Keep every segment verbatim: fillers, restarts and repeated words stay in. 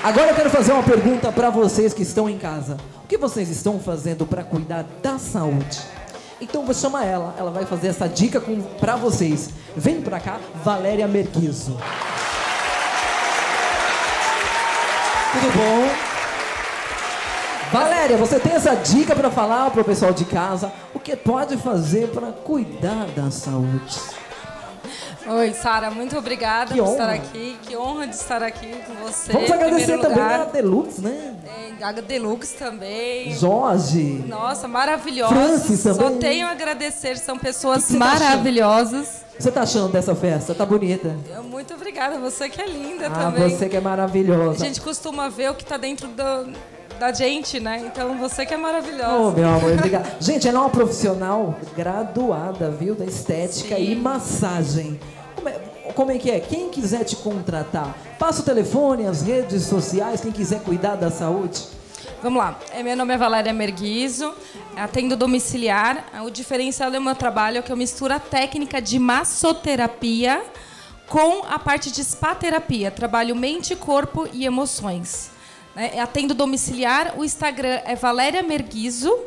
Agora eu quero fazer uma pergunta para vocês que estão em casa. O que vocês estão fazendo para cuidar da saúde? Então vou chamar ela, ela vai fazer essa dica com, pra vocês. Vem pra cá, Valéria Merguizo. Tudo bom? Valéria, você tem essa dica pra falar pro pessoal de casa? O que pode fazer pra cuidar da saúde? Oi, Sara, muito obrigada Que por honra. estar aqui. Que honra de estar aqui com você. Vamos agradecer também lugar. a Deluxe, né? É, a Deluxe também. Jorge. Nossa, maravilhosos. Francis também. Só tenho a agradecer, são pessoas Que que você tá maravilhosas. O que você tá achando dessa festa? Tá bonita? Eu, muito obrigada, você que é linda Ah, também. você que é maravilhosa. A gente costuma ver o que tá dentro do, da gente, né? Então você que é maravilhosa. Oh, meu amor, obrigado. Gente, ela é uma profissional graduada, viu? Da estética Sim. e massagem. Como é, como é que é? Quem quiser te contratar, passa o telefone, as redes sociais, quem quiser cuidar da saúde. Vamos lá. É, meu nome é Valéria Merguizo, atendo domiciliar. O diferencial do meu trabalho é que eu misturo a técnica de massoterapia com a parte de spa-terapia. Trabalho mente, corpo e emoções. É, atendo domiciliar. O Instagram é Valéria Merguizo.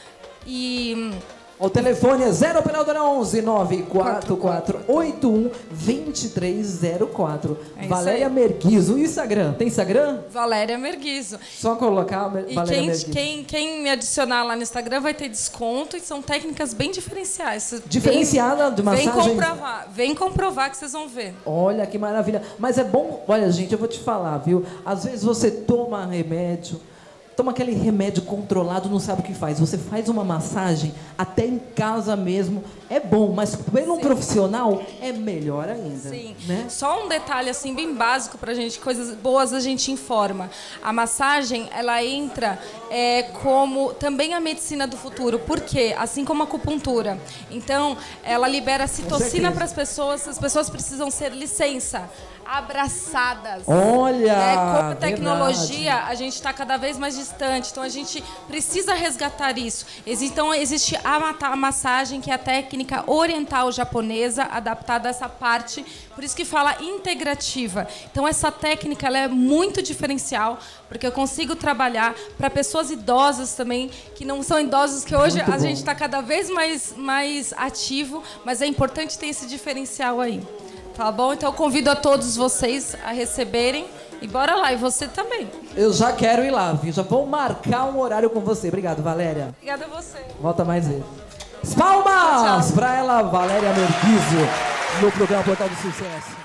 E... O telefone é zero operadora onze nove quatro quatro oito um dois três zero quatro. É isso Valéria aí. Merguizo. E o Instagram? Tem Instagram? Valéria Merguizo. Só colocar E Valéria quem, Merguizo. quem, quem me adicionar lá no Instagram vai ter desconto e são técnicas bem diferenciais. Diferenciada de massagem? Vem comprovar, vem comprovar que vocês vão ver. Olha que maravilha. Mas é bom, olha gente, eu vou te falar, viu? Às vezes você toma remédio, toma aquele remédio controlado, não sabe o que faz. Você faz uma massagem, até em casa mesmo, é bom, mas pelo um profissional é melhor ainda. Sim. Né? Só um detalhe assim bem básico pra gente, coisas boas a gente informa. A massagem, ela entra é, como também a medicina do futuro. Por quê? Assim como a acupuntura. Então, ela libera citocina para as pessoas, as pessoas precisam ser licença. Abraçadas. Olha, É, com a tecnologia, verdade. a gente está cada vez mais distante. Então, a gente precisa resgatar isso. Exi- Então, existe a, ma- a massagem, que é a técnica oriental japonesa, adaptada a essa parte. Por isso que fala integrativa. Então, essa técnica ela é muito diferencial, porque eu consigo trabalhar para pessoas idosas também, que não são idosos, que hoje Muito a bom. gente está cada vez mais, mais ativo, mas é importante ter esse diferencial aí. Tá bom? Então eu convido a todos vocês a receberem e bora lá, e você também. Eu já quero ir lá, viu? Já vou marcar um horário com você. Obrigado, Valéria. Obrigada a você. Volta mais vezes. Palmas Tchau, tchau. para ela, Valéria Merguizo, no programa Portal do Sucesso.